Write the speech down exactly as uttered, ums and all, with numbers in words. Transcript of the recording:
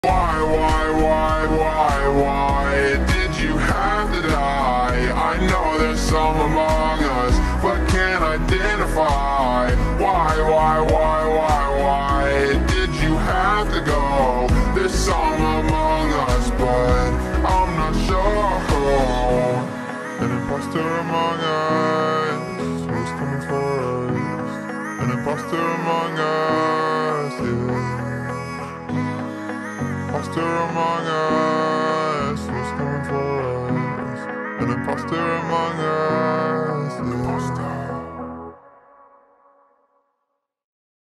Why, why, why, why, why did you have to die? I know there's some among us, but can't identify. Why, why, why, why, why did you have to go? There's some among us, but I'm not sure. An imposter among us, who's coming for us? An imposter among us, yeah. Imposter among us, who's coming for us? An imposter among us.